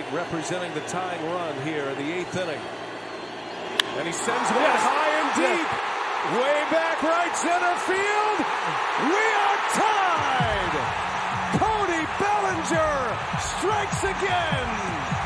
representing the tying run here in the 8th inning. And he sends one high and deep. Way back right center field. We are tied. Cody Bellinger strikes again.